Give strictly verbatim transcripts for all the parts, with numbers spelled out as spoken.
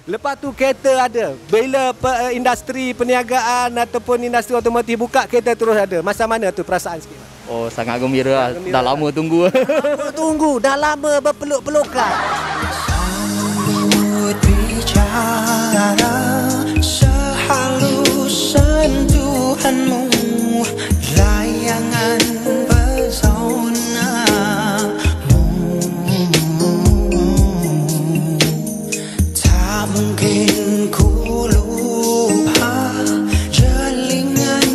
Lepas tu kereta ada. Bila pe, industri perniagaan ataupun industri otomotif buka, kereta terus ada. Macam mana tu perasaan sikit? Oh, sangat gembira lah. Dah lama tunggu. Lama tunggu, dah lama berpeluk-pelukan. Sambut bicara sehalus sentuhanmu, layangan pesonamu. Tak mungkin ku lupa jelingan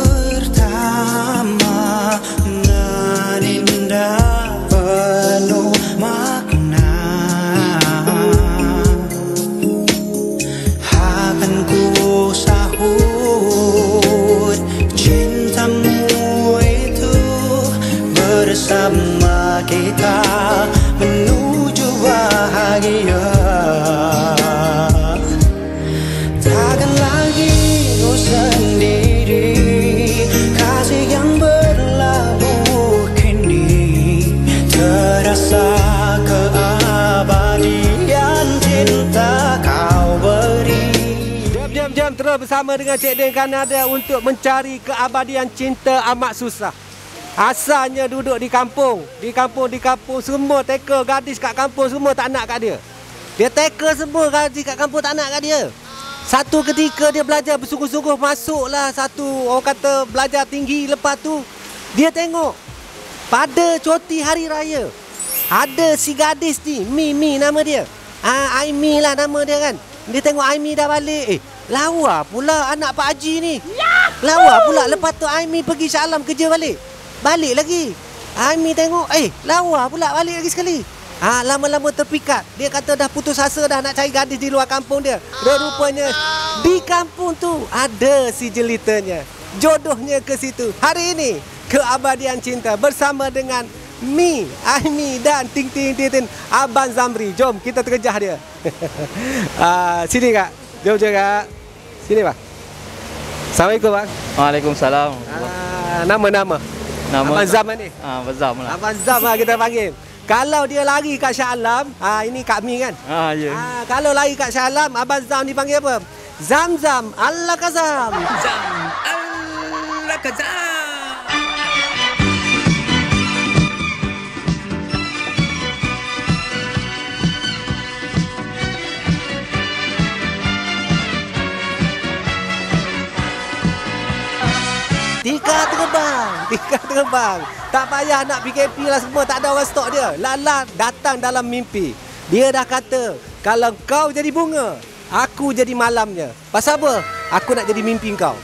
pertama nan indah penuh makna. Akan ku sahut cintamu itu bersama kita menuju bahagia. Takkan lagi kau sendiri, kasih yang berlabuh kini terasa keabadian cinta kau beri. Jam-jam terus bersama dengan Cik Den Kanada untuk mencari keabadian cinta amat susah. Asalnya duduk di kampung, di kampung, di kampung, semua teka gadis kat kampung semua tak nak kat dia. Dia teka semua gadis kat kampung tak nak kat dia. Satu ketika dia belajar bersungguh-sungguh, masuklah satu orang kata belajar tinggi. Lepas tu dia tengok pada cuti hari raya ada si gadis ni, Mi Mi nama dia. Ah, Aimi lah nama dia kan. Dia tengok Aimi dah balik. Eh, lawa pula anak Pak Haji ni. Lawa pula. Lepas tu Aimi pergi Shah Alam kerja balik. Balik lagi. Aimi tengok, eh, lawa pula balik lagi sekali. Ha, lama-lama terpikat. Dia kata dah putus asa dah nak cari gadis di luar kampung dia. Dan rupanya di kampung tu ada si jelitanya. Jodohnya ke situ. Hari ini keabadian cinta bersama dengan Mi, Aimi dan Ting Ting Ting Ting Abang Zamri. Jom kita terkejah dia. uh, sini kak. Jom je kak. Sini bang. Assalamualaikum bang. Waalaikumsalam. Uh, nama-nama. Nama Abang Zam ni. Ah, Abang Zam lah. Abang Zam lah kita panggil. Kalau dia lari kat Shah Alam, ah ini Kak Mi kan? Ah, ya. Ah, kalau lari kat Shah Alam, Abang Zam dipanggil apa? Zam Zam, Allah Kazam. Zam, Allah Kazam. Tika terbang, tika terbang. Tak payah nak P K P lah semua, tak ada orang stok dia. Lala datang dalam mimpi. Dia dah kata, kalau kau jadi bunga, aku jadi malamnya. Pasal apa? Aku nak jadi mimpi kau.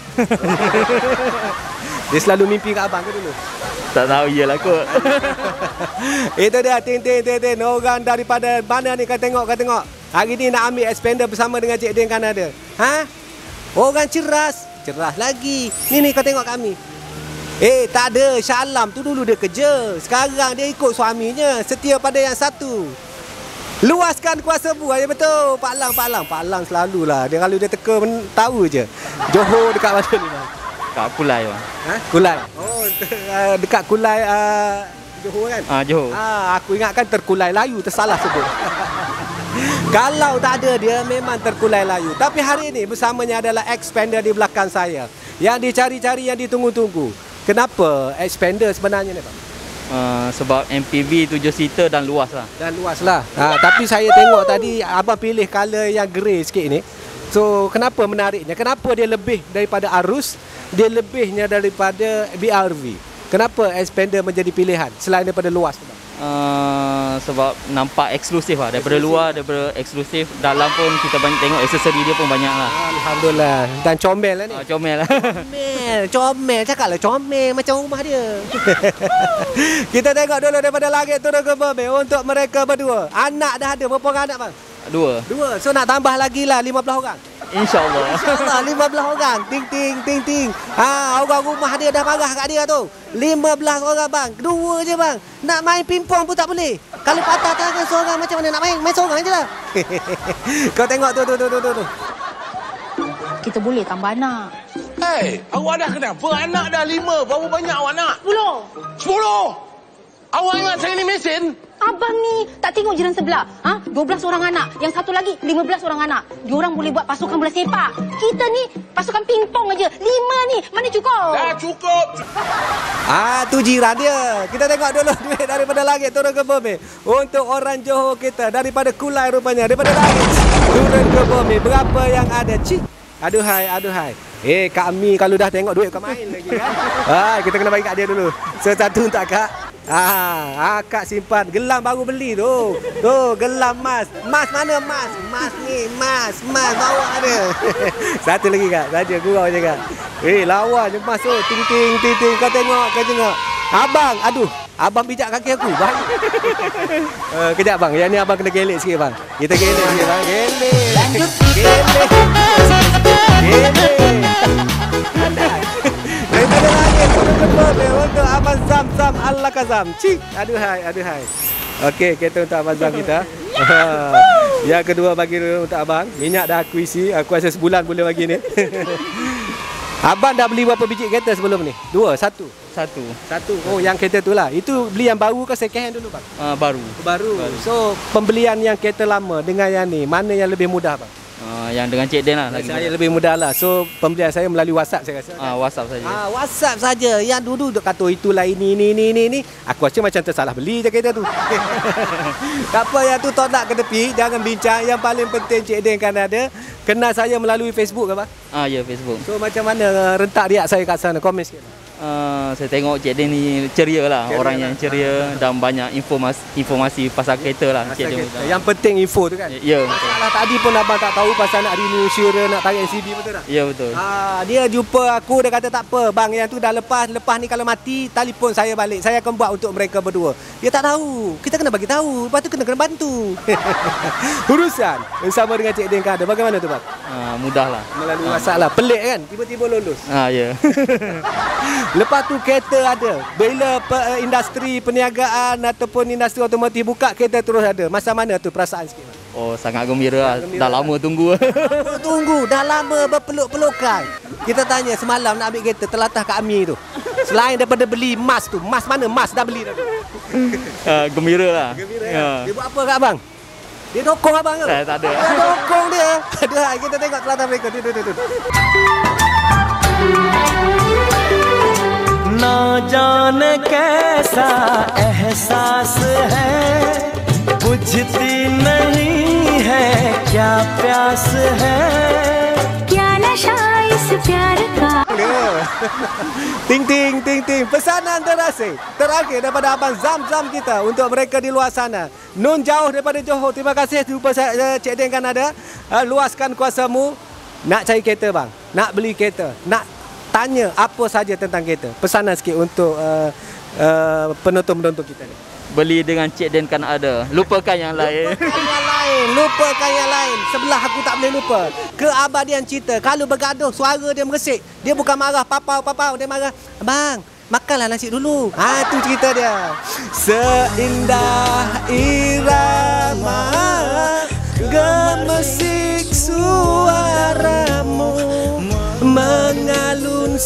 Dia selalu mimpi kat abang ke dulu? Tak tahu, iyalah kot. Itu dia, Ting Ting Ting Ting. Orang daripada mana ni, kau tengok, kau tengok. Hari ni nak ambil expander bersama dengan Cik Den Kanada. Ha? Orang ceras. Cerah lagi. Ni ni kau tengok kami. Eh, tak ada. Shah Alam tu dulu dia kerja. Sekarang dia ikut suaminya. Setia pada yang satu. Luaskan kuasa buah. Ya betul. Pak Lang, Pak Lang. Pak Lang selalulah. Dia kalau dia teka tahu je. Johor dekat mana ni bang? Kat Kulai bang. Ha? Kulai. Oh, dekat Kulai uh, Johor kan? Ah, Johor. Ah, aku ingatkan terkulai layu, tersalah sebut. Kalau tak ada dia memang terkulai layu. Tapi hari ini bersamanya adalah expander di belakang saya. Yang dicari-cari, yang ditunggu-tunggu. Kenapa expander sebenarnya ni Pak? Uh, sebab M P V tujuh seater dan luas lah. Dan luas lah. Ha, tapi saya tengok tadi abang pilih colour yang grey sikit ni. So kenapa menariknya? Kenapa dia lebih daripada Arus? Dia lebihnya daripada B R V. Kenapa expander menjadi pilihan selain daripada luas tu Pak? Uh, sebab nampak eksklusif lah. Daripada eksklusif. Luar, daripada eksklusif. Dalam pun kita banyak tengok aksesori dia pun banyak lah. Alhamdulillah. Dan comel lah ni. Uh, comel lah. Comel, comel. Cakap lah comel macam rumah dia. Kita tengok dulu daripada langit turun ke bumi untuk mereka berdua. Anak dah ada. Berapa orang anak bang? Dua. Dua. So nak tambah lagi lah lima belas orang. InsyaAllah. InsyaAllah lima belas orang. Ting ting ting ting. Ha, orang rumah dia dah marah kat dia tu. lima belas orang bang. Dua je bang. Nak main pingpong pun tak boleh. Kalau patah tangan seorang macam mana nak main? Main seorang je lah. Kau tengok tu tu tu tu tu. Kita boleh tambah anak. Hei, awak dah kenapa? Anak dah lima. Berapa banyak awak nak? Sepuluh. Sepuluh? Awak ingat saya ni mesin? Abang ni tak tengok jiran sebelah. Ha? dua belas orang anak. Yang satu lagi lima belas orang anak. Diorang boleh buat pasukan bola sepak. Kita ni pasukan pingpong aja. Lima ni. Mana cukup? Dah cukup. Ah, tu jiran dia. Kita tengok dulu duit daripada langit turun ke bumi. Untuk orang Johor kita daripada Kulai rupanya, daripada langit turun ke bumi. Berapa yang ada? Cik. Aduhai, aduhai. Eh, Kak Mi kalau dah tengok duit kau main lagi kan? Ah, kita kena bagi kat dia dulu. Satu untuk Kak. Ah, ah, Kak simpan gelang baru beli tu. Tu, gelang emas. Emas mana emas? Emas ni, emas, emas bawa ada. Satu lagi Kak, saja gurau je Kak. Eh, lawa je emas tu. Ting ting ting ting kau tengok, kau tengok. Abang, aduh, abang pijak kaki aku. Bang. uh, kejap bang, yang ni abang kena gelek sikit bang. Kita gelek sikit bang. Gelek. Gelek. Gelek. Daripada langit turun ke bumi untuk Abang Zam Zam Al-Kazam. Cik, aduhai, aduhai. Okey, kita untuk Abang Zam kita. Yang kedua bagi untuk abang, minyak dah aku isi. Aku rasa sebulan boleh bagi ni. Abang dah beli berapa biji kereta sebelum ni? Dua, satu. Satu. Satu. Oh, yang kereta tu lah. Itu beli yang baru ke second hand dulu bang? Uh, baru. baru. Baru. So, pembelian yang kereta lama dengan yang ni, mana yang lebih mudah bang? Uh, yang dengan Cik Den lah lagi. Saya lebih mudah lah. So, pembelian saya melalui WhatsApp saya rasa. Ah, WhatsApp saja. Ah, WhatsApp saja. Yang dulu duk kata itulah ini ini ini ini ini. Aku rasa macam tersalah beli je kereta tu. Tak apa, yang tu tolak ke tepi, jangan bincang. Yang paling penting Cik Den kan ada. Kenal saya melalui Facebook ke bang? Ah, ya, Facebook. So macam mana rentak riak saya kat sana? Komen sikit. Uh, saya tengok Cik Den ni ceria lah, ceria orang lah. Yang ceria dan banyak informasi informasi pasal kereta lah. Pasal Cik Den. kereta. Yang penting info tu kan? Ya, betul. Masalah tadi pun abang tak tahu pasal nak renew insurance, nak tarik N C B, betul tak? Ya, betul. Ah, dia jumpa aku, dia kata tak apa bang, yang tu dah lepas. Lepas ni kalau mati, telefon saya balik. Saya akan buat untuk mereka berdua. Dia tak tahu. Kita kena bagi tahu. Lepas tu kena kena bantu. Urusan bersama dengan Cik Den ada. Bagaimana tu bang? Uh, mudah lah. Melalui WhatsApp lah. Pelik kan? Tiba-tiba lulus. Ah, ya. Lepas tu kereta ada. Bila pe, industri perniagaan ataupun industri otomotif buka, kereta terus ada. Masa mana tu perasaan sikit? Oh, sangat gembira lah. Gembira Dah lama tunggu. Lama tunggu. Dah lama berpeluk-pelukan. Kita tanya semalam nak ambil kereta telatah kat Ami tu. Selain daripada beli emas tu. Emas mana? Emas dah beli dah. uh, gembira lah. Gembira ya. ya. Dia buat apa kat abang? Dia dokong abang ke? Saya tak ada. Dia dokong dia. Aduh, kita tengok telatah mereka. Duduk, duduk, duduk. ना जाने कैसा एहसास है बुझती नहीं है क्या प्यास है क्या नशा इस प्यार का. Ting ting ting ting. Pesanan terasa terakhir daripada Abang Zam Zam kita untuk mereka di luar sana. Nun jauh daripada Johor. Terima kasih jumpa saya, Cik Den kan ada. Uh, luaskan kuasamu. Nak cari kereta bang. Nak beli kereta. Nak tanya apa saja tentang kereta. Pesanan sikit untuk uh, uh, penonton-penonton kita ni. Beli dengan Cik Den kan ada. Lupakan yang lain. Lupakan yang lain. Lupakan yang lain. Sebelah aku tak boleh lupa. Keabadian cinta. Kalau bergaduh, suara dia meresik. Dia bukan marah papau-papau. Dia marah, bang, makanlah nasi dulu. Ha, tu cerita dia. Seindah irama gemesik suaramu mengalun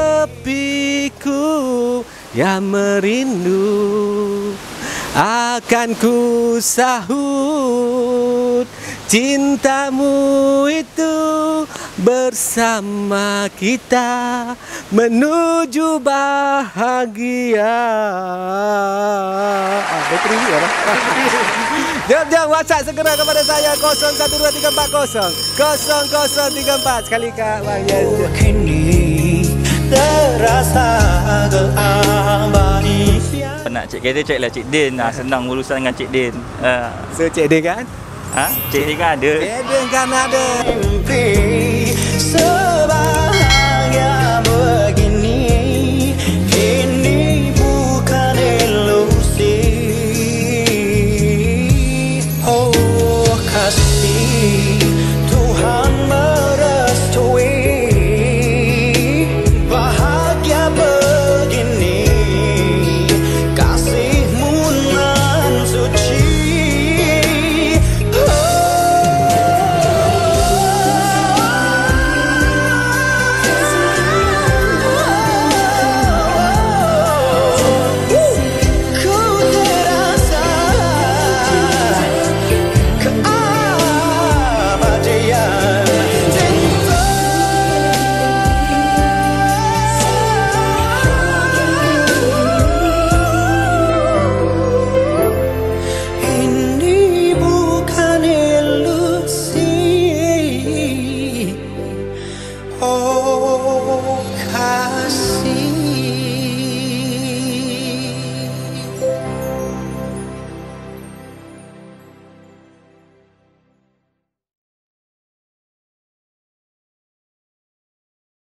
sepiku yang merindu. Akan ku sahut cintamu itu bersama kita menuju bahagia. Ah, bateri ni apa? Jom-jom WhatsApp segera kepada saya kosong satu dua tiga empat kosong kosong kosong tiga empat. Sekali Kak Bang Yes. kini terasa keabadian. Nak cek kereta cek lah Cik Den. Ha, senang urusan dengan Cik Den. Ha, So Cik Den kan? ha? Cik Den kan ada. Cik Den kan ada. Mimpi